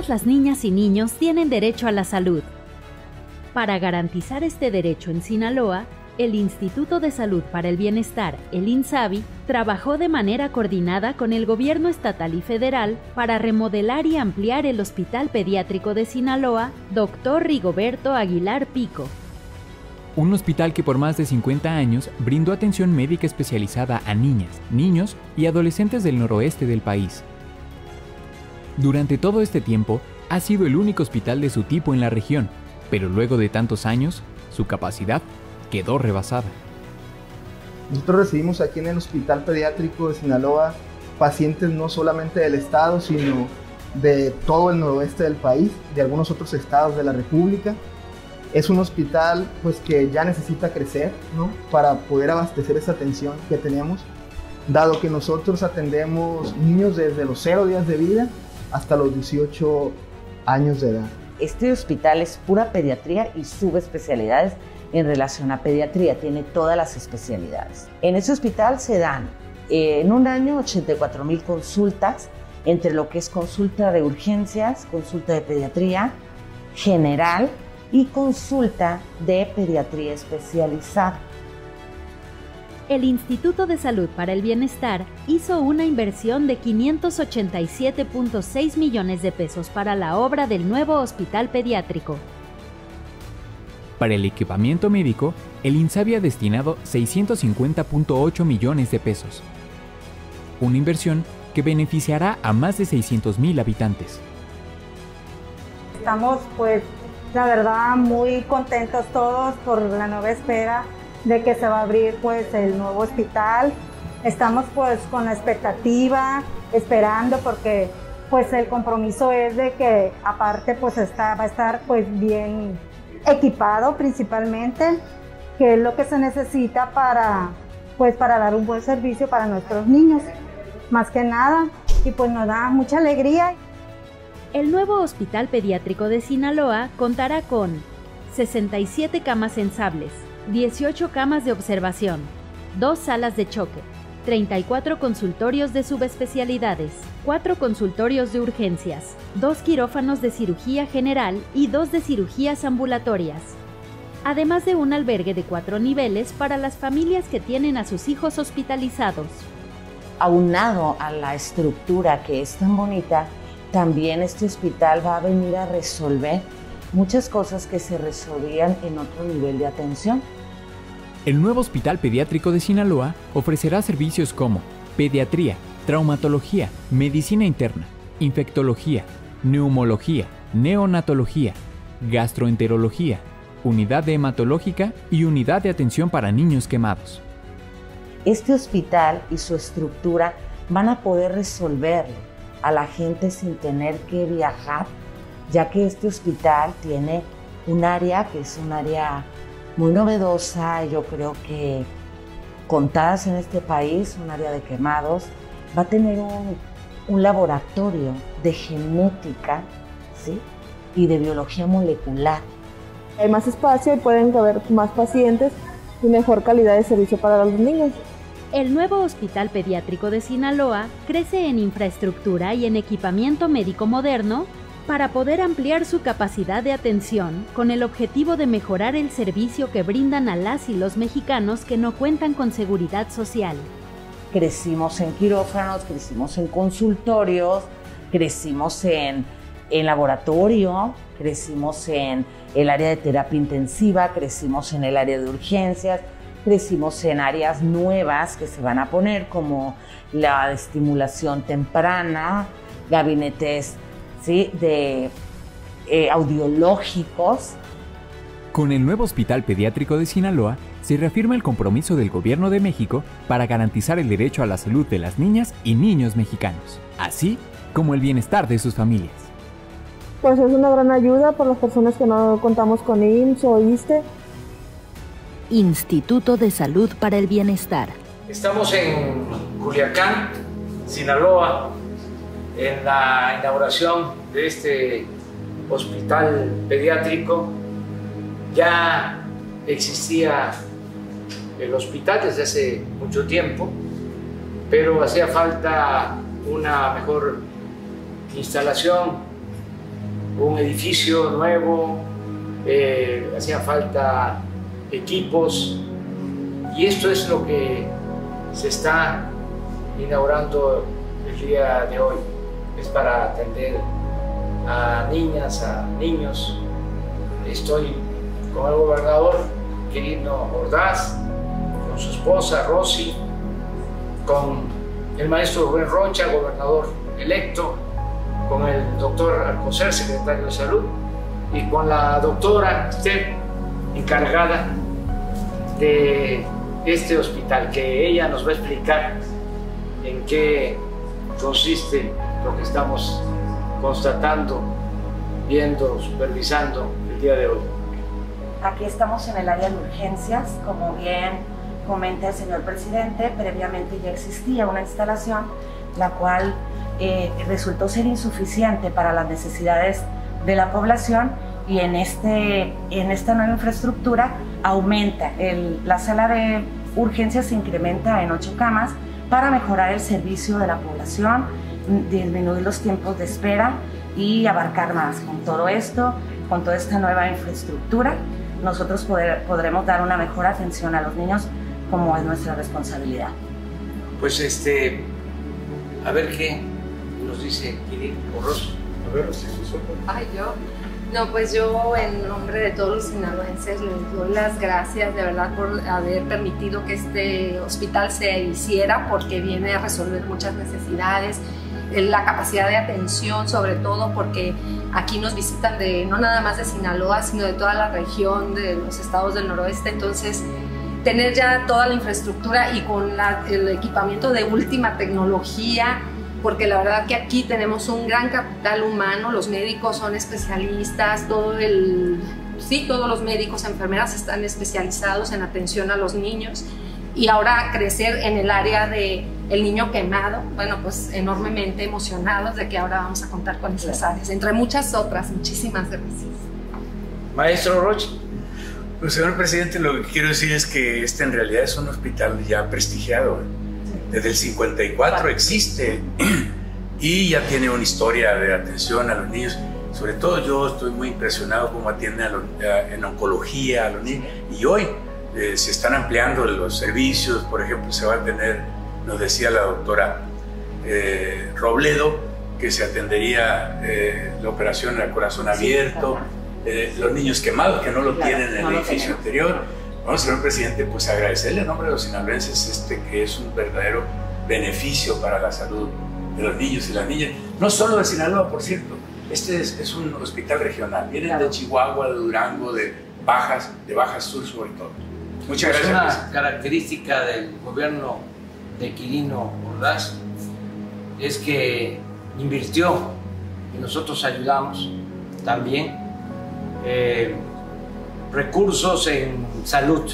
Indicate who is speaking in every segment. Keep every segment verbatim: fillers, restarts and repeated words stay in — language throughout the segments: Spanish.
Speaker 1: Todas las niñas y niños tienen derecho a la salud. Para garantizar este derecho en Sinaloa, el Instituto de Salud para el Bienestar, el INSABI, trabajó de manera coordinada con el gobierno estatal y federal para remodelar y ampliar el Hospital Pediátrico de Sinaloa, doctor Rigoberto Aguilar Pico.
Speaker 2: Un hospital que por más de cincuenta años brindó atención médica especializada a niñas, niños y adolescentes del noroeste del país. Durante todo este tiempo, ha sido el único hospital de su tipo en la región, pero luego de tantos años, su capacidad quedó rebasada.
Speaker 3: Nosotros recibimos aquí en el Hospital Pediátrico de Sinaloa pacientes no solamente del estado, sino de todo el noroeste del país, de algunos otros estados de la República. Es un hospital pues, que ya necesita crecer, ¿no?, para poder abastecer esa atención que tenemos, dado que nosotros atendemos niños desde los cero días de vida hasta los dieciocho años de edad.
Speaker 4: Este hospital es pura pediatría y subespecialidades en relación a pediatría, tiene todas las especialidades. En este hospital se dan eh, en un año ochenta y cuatro mil consultas, entre lo que es consulta de urgencias, consulta de pediatría general y consulta de pediatría especializada.
Speaker 1: El Instituto de Salud para el Bienestar hizo una inversión de quinientos ochenta y siete punto seis millones de pesos para la obra del nuevo hospital pediátrico.
Speaker 2: Para el equipamiento médico, el INSABI ha destinado seiscientos cincuenta punto ocho millones de pesos. Una inversión que beneficiará a más de seiscientos mil habitantes.
Speaker 5: Estamos, pues, la verdad, muy contentos todos por la nueva espera de que se va a abrir, pues, el nuevo hospital. Estamos, pues, con la expectativa, esperando, porque, pues, el compromiso es de que, aparte, pues, está, va a estar, pues, bien equipado principalmente, que es lo que se necesita para, pues, para dar un buen servicio para nuestros niños, más que nada, y pues nos da mucha alegría.
Speaker 1: El nuevo Hospital Pediátrico de Sinaloa contará con sesenta y siete camas sensables, dieciocho camas de observación, dos salas de choque, treinta y cuatro consultorios de subespecialidades, cuatro consultorios de urgencias, dos quirófanos de cirugía general y dos de cirugías ambulatorias, además de un albergue de cuatro niveles para las familias que tienen a sus hijos hospitalizados.
Speaker 4: Aunado a la estructura que es tan bonita, también este hospital va a venir a resolver muchas cosas que se resolvían en otro nivel de atención.
Speaker 2: El nuevo Hospital Pediátrico de Sinaloa ofrecerá servicios como pediatría, traumatología, medicina interna, infectología, neumología, neonatología, gastroenterología, unidad de hematológica y unidad de atención para niños quemados.
Speaker 4: Este hospital y su estructura van a poder resolverle a la gente sin tener que viajar, ya que este hospital tiene un área que es un área muy novedosa, yo creo que contadas en este país, un área de quemados. Va a tener un, un laboratorio de genética, ¿sí?, y de biología molecular.
Speaker 6: Hay más espacio y pueden caber más pacientes y mejor calidad de servicio para los niños.
Speaker 1: El nuevo Hospital Pediátrico de Sinaloa crece en infraestructura y en equipamiento médico moderno para poder ampliar su capacidad de atención con el objetivo de mejorar el servicio que brindan a las y los mexicanos que no cuentan con seguridad social.
Speaker 4: Crecimos en quirófanos, crecimos en consultorios, crecimos en, en laboratorio, crecimos en el área de terapia intensiva, crecimos en el área de urgencias, crecimos en áreas nuevas que se van a poner como la de estimulación temprana, gabinetes, ¿sí?, de eh, audiológicos.
Speaker 2: Con el nuevo Hospital Pediátrico de Sinaloa se reafirma el compromiso del Gobierno de México para garantizar el derecho a la salud de las niñas y niños mexicanos, así como el bienestar de sus familias.
Speaker 6: Pues es una gran ayuda por las personas que no contamos con I M S S o I S S S T E.
Speaker 1: Instituto de Salud para el Bienestar.
Speaker 7: Estamos en Culiacán, Sinaloa, en la inauguración de este hospital pediátrico. Ya existía el hospital desde hace mucho tiempo, pero hacía falta una mejor instalación un edificio nuevo, eh, hacía falta equipos, y esto es lo que se está inaugurando el día de hoy. Es para atender a niñas, a niños. Estoy con el gobernador Quirino Ordaz, con su esposa Rosy, con el maestro Rubén Rocha, gobernador electo, con el doctor Alcocer, secretario de Salud, y con la doctora Esther, encargada de este hospital, que ella nos va a explicar en qué consiste lo que estamos constatando, viendo, supervisando el día de hoy.
Speaker 4: Aquí estamos en el área de urgencias, como bien comenta el señor presidente, previamente ya existía una instalación la cual eh, resultó ser insuficiente para las necesidades de la población, y en, este, en esta nueva infraestructura aumenta, el, la sala de urgencias se incrementa en ocho camas para mejorar el servicio de la población, disminuir los tiempos de espera y abarcar más. Con todo esto, con toda esta nueva infraestructura, nosotros poder, podremos dar una mejor atención a los niños, como es nuestra responsabilidad.
Speaker 7: Pues este, a ver qué nos dice Quirino Ordaz. A ver, si se suelta.
Speaker 8: Ay, yo. No, pues yo en nombre de todos los sinaloenses les doy las gracias de verdad por haber permitido que este hospital se hiciera, porque viene a resolver muchas necesidades, la capacidad de atención, sobre todo porque aquí nos visitan de no nada más de Sinaloa, sino de toda la región, de los estados del noroeste. Entonces, tener ya toda la infraestructura y con la, el equipamiento de última tecnología, porque la verdad que aquí tenemos un gran capital humano, los médicos son especialistas, todo el, sí, todos los médicos, enfermeras están especializados en atención a los niños, y ahora crecer en el área de el niño quemado, bueno, pues enormemente emocionados de que ahora vamos a contar con esas áreas, entre muchas otras. Muchísimas gracias.
Speaker 7: Maestro Rocha.
Speaker 9: Pues, señor presidente, lo que quiero decir es que este en realidad es un hospital ya prestigiado. Desde el cincuenta y cuatro existe y ya tiene una historia de atención a los niños. Sobre todo yo estoy muy impresionado cómo atiende a los, a, en oncología a los niños. Y hoy eh, se están ampliando los servicios. Por ejemplo, se va a tener, nos decía la doctora eh, Robledo, que se atendería eh, la operación al corazón abierto, eh, los niños quemados que no lo tienen en el edificio anterior. Bueno, señor presidente, pues agradecerle en nombre de los sinaloenses este, que es un verdadero beneficio para la salud de los niños y las niñas. No solo de Sinaloa, por cierto. Este es, es un hospital regional. Vienen claro. de Chihuahua, de Durango, de Bajas, de Bajas Sur sobre todo. Muchas
Speaker 7: pues
Speaker 9: gracias.
Speaker 7: Una
Speaker 9: presidente.
Speaker 7: característica del gobierno de Quirino Ordaz es que invirtió y nosotros ayudamos también eh, recursos en salud.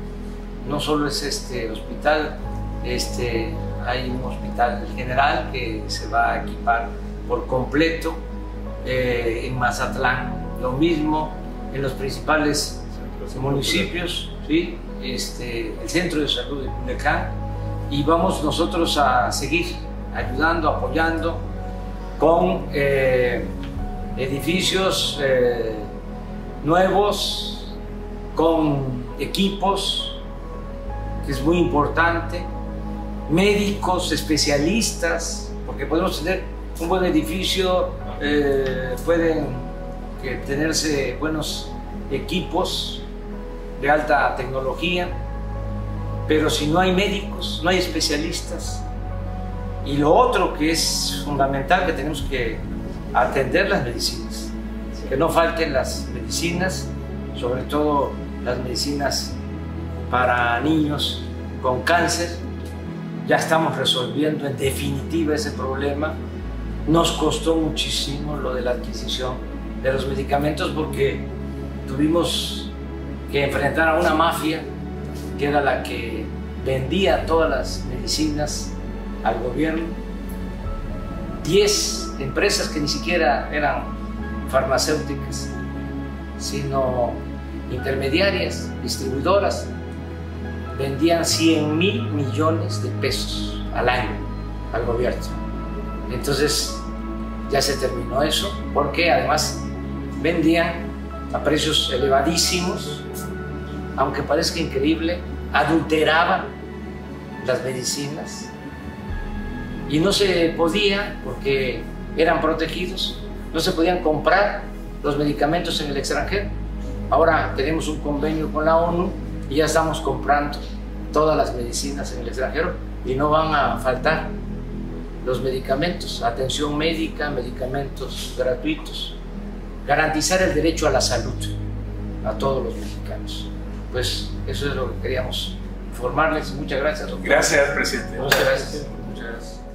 Speaker 7: No solo es este hospital, este, hay un hospital general que se va a equipar por completo, eh, en Mazatlán lo mismo, en los principales municipios, ¿sí? este, el centro de salud de Culiacán, y vamos nosotros a seguir ayudando, apoyando con eh, edificios eh, nuevos, con equipos, que es muy importante, médicos, especialistas, porque podemos tener un buen edificio, eh, pueden que tenerse buenos equipos de alta tecnología, pero si no hay médicos, no hay especialistas. Y lo otro que es fundamental, que tenemos que atender las medicinas, que no falten las medicinas, sobre todo las medicinas para niños con cáncer. Ya estamos resolviendo en definitiva ese problema. Nos costó muchísimo lo de la adquisición de los medicamentos, porque tuvimos que enfrentar a una mafia que era la que vendía todas las medicinas al gobierno. Diez empresas que ni siquiera eran farmacéuticas, sino intermediarias, distribuidoras, vendían cien mil millones de pesos al año al gobierno. Entonces ya se terminó eso, porque además vendían a precios elevadísimos, aunque parezca increíble, adulteraban las medicinas y no se podía, porque eran protegidos, no se podían comprar los medicamentos en el extranjero. Ahora tenemos un convenio con la ONU y ya estamos comprando todas las medicinas en el extranjero y no van a faltar los medicamentos, atención médica, medicamentos gratuitos, garantizar el derecho a la salud a todos los mexicanos. Pues eso es lo que queríamos informarles. Muchas gracias, doctor.
Speaker 9: Gracias, presidente.
Speaker 7: Muchas gracias. Muchas gracias.